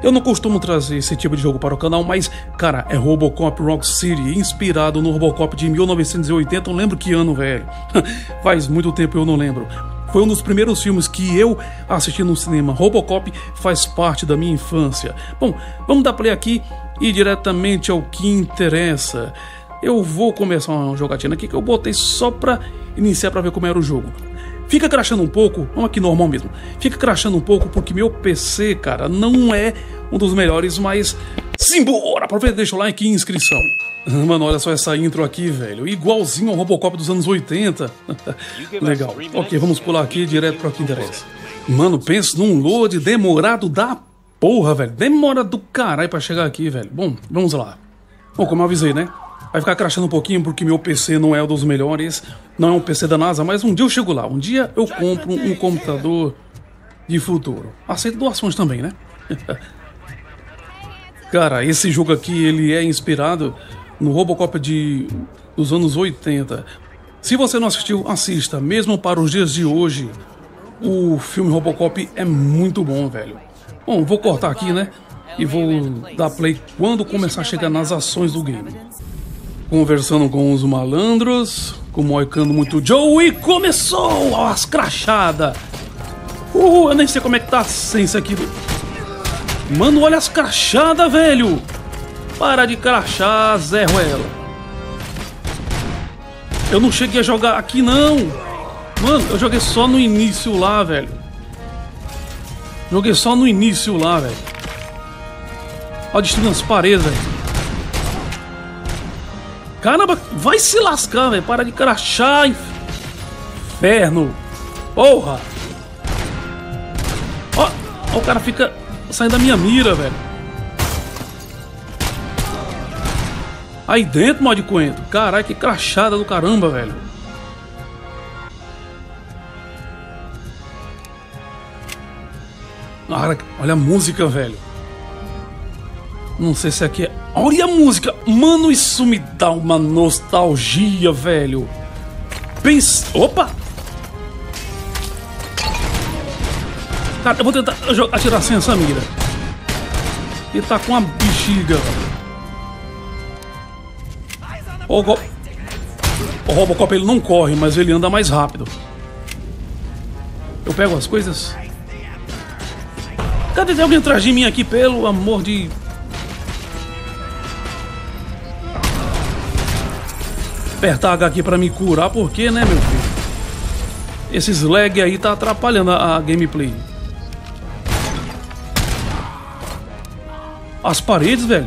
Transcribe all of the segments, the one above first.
Eu não costumo trazer esse tipo de jogo para o canal, mas, cara, é Robocop Rock City, inspirado no Robocop de 1980, eu lembro que ano, velho. Faz muito tempo eu não lembro. Foi um dos primeiros filmes que eu assisti no cinema. Robocop faz parte da minha infância. Bom, vamos dar play aqui e ir diretamente ao que interessa. Eu vou começar uma jogatina aqui que eu botei só pra iniciar pra ver como era o jogo. Fica crashando um pouco, vamos aqui normal mesmo. Fica crashando um pouco porque meu PC, cara, não é um dos melhores, mas simbora! Aproveita, deixa o like e inscrição. Mano, olha só essa intro aqui, velho. Igualzinho ao Robocop dos anos 80. Legal. Ok, vamos pular aqui direto para o que interessa. Mano, pensa num load demorado da porra, velho. Demora do caralho pra chegar aqui, velho. Bom, vamos lá. Bom, como eu avisei, né? Vai ficar crashando um pouquinho porque meu PC não é um dos melhores. Não é um PC da NASA, mas um dia eu chego lá. Um dia eu compro um computador de futuro. Aceito doações também, né? Cara, esse jogo aqui, ele é inspirado no Robocop dos anos 80. Se você não assistiu, assista. Mesmo para os dias de hoje, o filme Robocop é muito bom, velho. Bom, vou cortar aqui, né? E vou dar play quando começar a chegar nas ações do game. Conversando com os malandros, moicando muito Joe, e começou as crachadas. Eu nem sei como é que tá sem isso aqui. Mano, olha as crachadas, velho. Para de crachar, Zé Ruela. Eu não cheguei a jogar aqui, não. Mano, eu joguei só no início lá, velho. Joguei só no início lá, velho. Ó, destruindo as paredes, velho. Caramba, vai se lascar, velho. Para de crachar, inferno. Porra. Ó, o cara fica saindo da minha mira, velho. Aí dentro, mal de coentro. Caralho, que crachada do caramba, velho. Olha a música, velho. Não sei se aqui é... Olha a música. Mano, isso me dá uma nostalgia, velho. Pensa... Opa! Cara, eu vou tentar atirar sem essa mira. Ele tá com uma bexiga, velho. O Robocop, ele não corre, mas ele anda mais rápido. Eu pego as coisas. Cadê? Tem alguém atrás de mim aqui, pelo amor de... Apertar H aqui pra me curar, porque, né, meu filho? Esses lag aí tá atrapalhando a gameplay. As paredes, velho.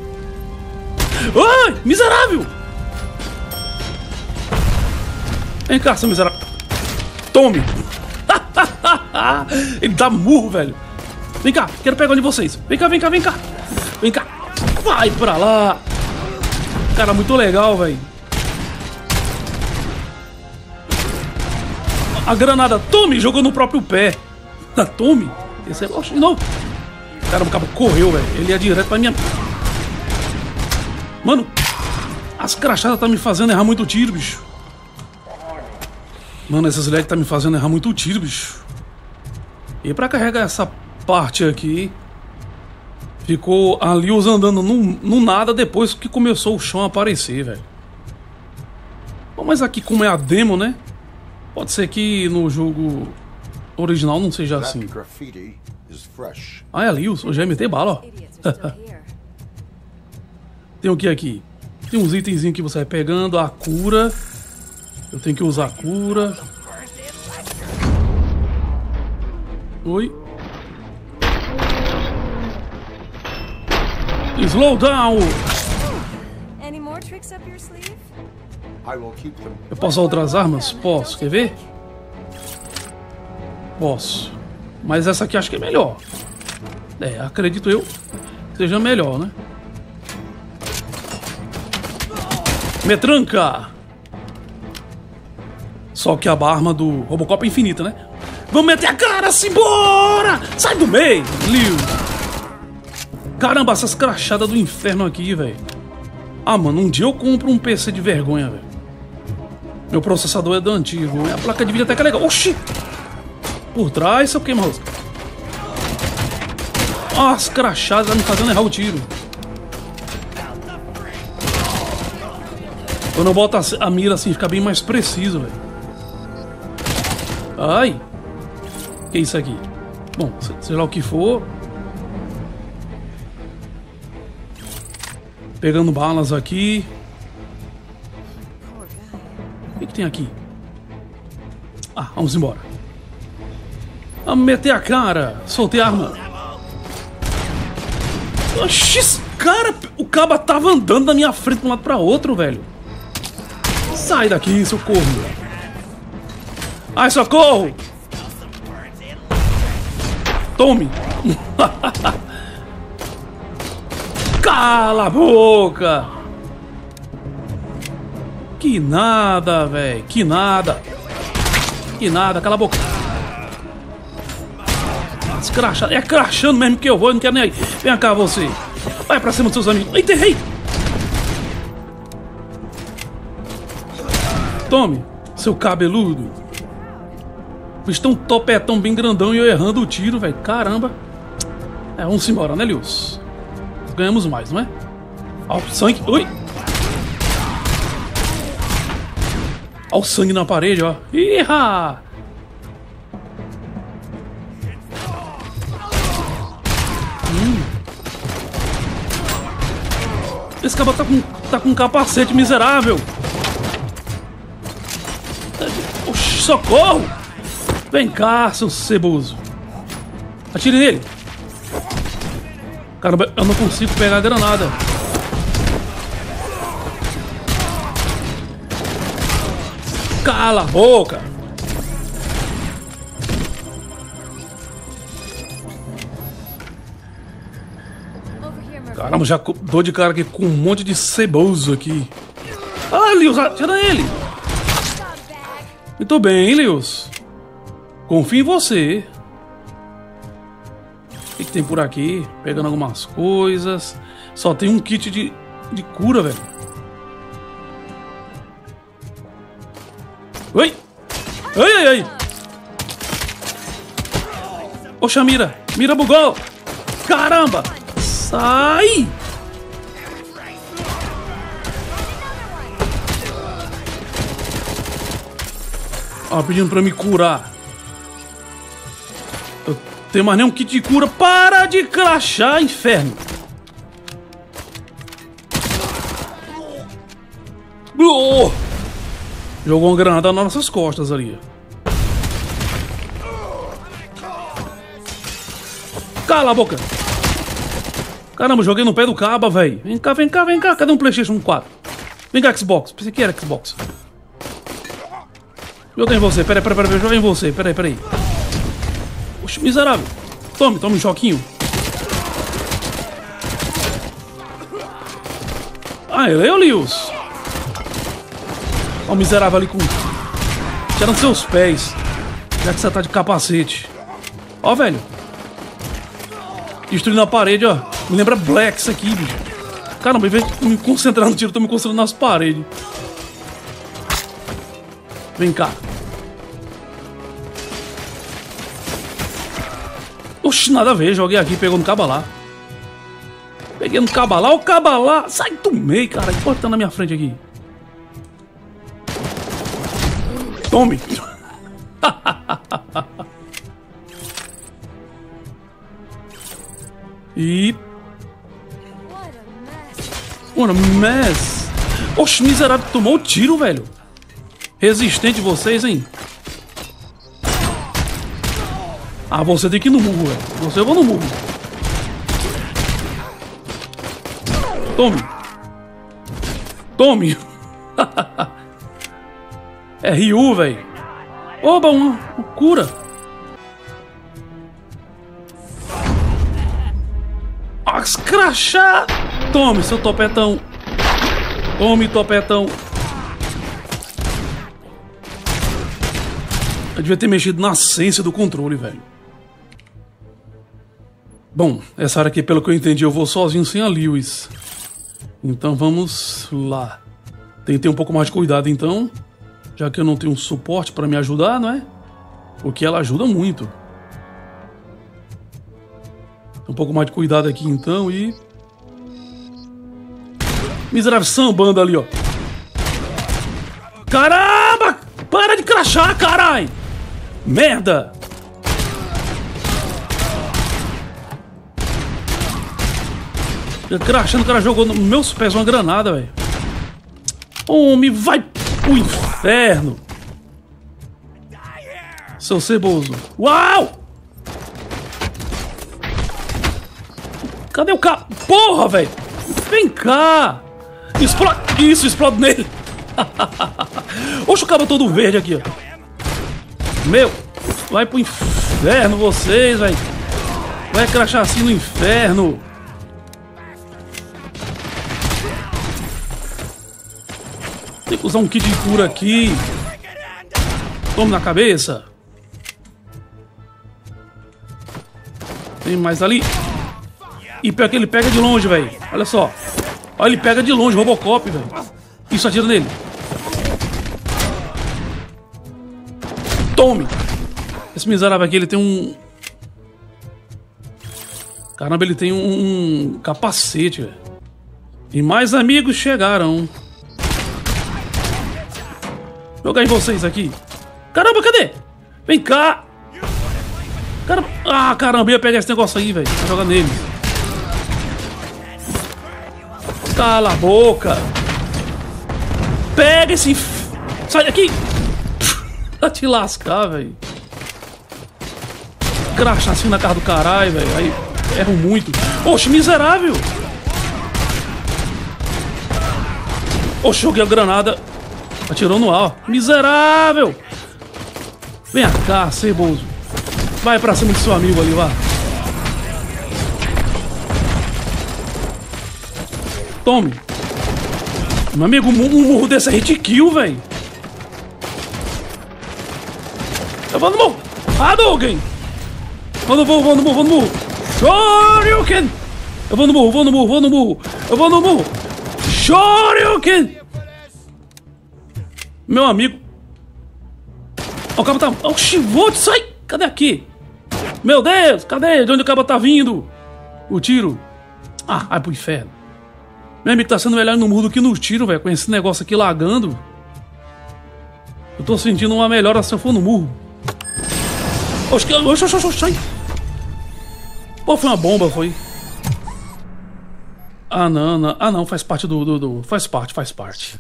Ai, miserável! Vem cá, seu miserável. Tome! Ele dá murro, velho. Vem cá, quero pegar um de vocês. Vem cá, vem cá, vem cá. Vem cá. Vai pra lá. Cara, muito legal, velho. A granada, tome! Jogou no próprio pé. Tome! Esse é... Oxe, não! Caramba, o cabo correu, velho. Ele ia direto pra minha... Mano, as crachadas tá me fazendo errar muito tiro, bicho. Mano, esses lag tá me fazendo errar muito tiro, bicho. E pra carregar essa parte aqui, ficou ali os andando no nada depois que começou o chão a aparecer, velho. Bom, mas aqui como é a demo, né? Pode ser que no jogo original não seja assim. Ah, é ali, o GMT bala, ó. Tem o que aqui? Tem uns itenzinhos que você vai pegando, a cura. Eu tenho que usar a cura. Oi. Slow down! Eu posso usar outras armas? Posso, quer ver? Posso. Mas essa aqui acho que é melhor. É, acredito eu que seja melhor, né? Metranca! Só que a arma do Robocop é infinita, né? Vamos meter a cara, simbora! Sai do meio, Liu! Caramba, essas crachadas do inferno aqui, velho. Ah, mano, um dia eu compro um PC de vergonha, velho. Meu processador é do antigo. A placa de vídeo até que é legal. Oxi! Por trás, seu queima-rosca. Ó, as crachadas me fazendo errar o tiro. Quando eu boto a mira assim, fica bem mais preciso, velho. Ai. Que é isso aqui? Bom, sei lá o que for. Pegando balas aqui. O que tem aqui? Ah, vamos embora. Vamos meter a cara. Soltei a arma. Oxi, cara, o caba tava andando da minha frente de um lado pra outro, velho. Sai daqui, socorro. Ai, socorro. Tome. Cala a boca. Que nada, velho. Que nada. Que nada, cala a boca. Escrachado. É crachando mesmo que eu vou, eu não quero nem aí. Vem cá, você. Vai pra cima dos seus amigos. Eita, errei. Tome, seu cabeludo. Bicho, tem um topetão bem grandão e eu errando o tiro, velho. Caramba. É, vamos embora, né, Lewis? Ganhamos mais, não é? Ó, o sangue. Ui. Ó o sangue na parede, ó. Iha! Esse cara tá com um capacete miserável. Oxi, socorro! Vem cá, seu ceboso. Atire nele. Caramba, eu não consigo pegar a granada. Cala a boca. Caramba, já dou de cara aqui com um monte de ceboso aqui. Ah, Lewis, tira ele. Muito bem, Lewis. Confio em você. O que tem por aqui? Pegando algumas coisas. Só tem um kit de cura, velho. Oi! Ai, ai, ai! Poxa, mira! Mira bugou! Caramba! Sai! Ó, pedindo pra me curar. Eu tenho mais nenhum kit de cura. Para de crachar, inferno! Oh! Jogou uma granada nas nossas costas ali. Cala a boca! Caramba, joguei no pé do caba, velho. Vem cá, vem cá, vem cá. Cadê um PlayStation 4? Vem cá, Xbox. Pensei que era Xbox. Joguei em você. Peraí, joguei em você. Peraí. Oxe, miserável. Tome um choquinho. Ah, ele é o Lewis. Ó o miserável ali com... tirando seus pés. Já que você tá de capacete. Ó, velho. Destruindo a parede, ó. Me lembra Black isso aqui, bicho. Caramba, em vez de me concentrar no tiro, eu tô me concentrando nas paredes. Vem cá. Oxi, nada a ver. Joguei aqui, pegou no caba lá. Peguei no caba lá, o caba lá. Sai do meio, cara. Que porra tá na minha frente aqui? Tome. E... What a mess. Oxe, miserável, tomou o tiro, velho. Resistente vocês, hein? Ah, você tem que ir no murro, velho. Você eu vou no murro. Tome. É Ryu, velho. Oba, uma cura. Escrachar! Tome, seu topetão. Tome, topetão. Eu devia ter mexido na essência do controle, velho. Bom, essa área aqui, pelo que eu entendi, eu vou sozinho sem a Lewis. Então vamos lá. Tem que ter um pouco mais de cuidado, então. Já que eu não tenho um suporte pra me ajudar, não é? Porque ela ajuda muito. Um pouco mais de cuidado aqui então e... Miserável sambando ali, ó. Caramba! Para de crachar, carai! Merda! Crachando, o cara jogou nos meus pés uma granada, velho. Homem, vai pro inferno! Seu ceboso. Uau! Cadê o carro? Porra, velho! Vem cá! Explode! Isso, explode nele! Oxe, o cabo todo verde aqui, ó. Meu! Vai pro inferno vocês, velho! Vai crachar assim no inferno! Tem que usar um kit de cura aqui. Tome na cabeça. Tem mais ali. E pior que ele pega de longe, velho. Olha só. Olha, ele pega de longe, Robocop, velho. Isso, atira nele. Tome. Esse miserável aqui, ele tem um... Caramba, ele tem um capacete, velho. E mais amigos chegaram. Jogar em vocês aqui. Caramba, cadê? Vem cá. Caramba. Ah, caramba, ia pegar esse negócio aí, velho. Vai jogar nele. Cala a boca. Pega esse... Sai daqui. Pra te lascar, velho. Cracha assim na cara do caralho, velho. Aí erro muito. Oxe, miserável. Oxe, joguei a granada. Atirou no ar. Miserável. Vem cá, ceboso. Vai pra cima do seu amigo ali, vá. Tome. Meu amigo, um murro desse é hit kill, velho. Eu vou no murro. Hadouken. Vou no murro. Shoryuken. Eu vou no murro. Eu vou no murro. Shoryuken. Meu amigo. Ó, o cabo tá... Oxi, sai. Cadê aqui? Meu Deus, cadê? De onde o cabo tá vindo? O tiro. Ah, vai pro inferno. Meu amigo, tá sendo melhor no murro do que no tiro, velho. Com esse negócio aqui lagando. Eu tô sentindo uma melhora se eu for no murro. Oxi, sai. Pô, foi uma bomba, foi. Ah, não. Ah, não, faz parte do... Faz parte.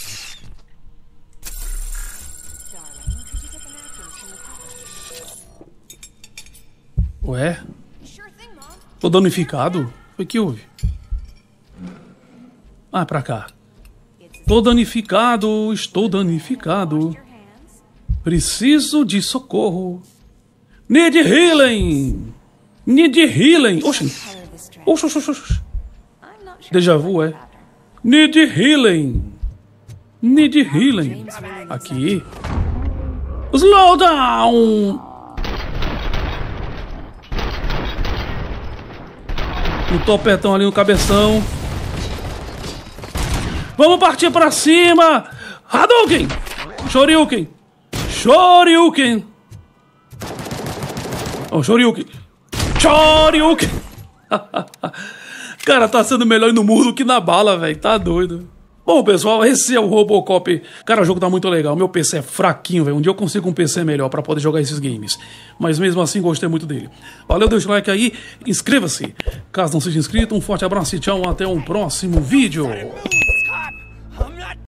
Ué? Tô danificado? Foi que houve? Ah, pra cá. Estou danificado. Preciso de socorro. Need healing. Oxi. Déjà vu, é? Need healing. Aqui. Slow down. Um topetão ali no cabeção. Vamos partir pra cima. Hadouken. Shoryuken. Oh, Shoryuken. Cara, tá sendo melhor no murro do que na bala, velho. Tá doido. Bom, pessoal, esse é o Robocop. Cara, o jogo tá muito legal. Meu PC é fraquinho, velho. Um dia eu consigo um PC melhor pra poder jogar esses games. Mas mesmo assim, gostei muito dele. Valeu, deixa o like aí. Inscreva-se. Caso não seja inscrito, um forte abraço e tchau. Até um próximo vídeo.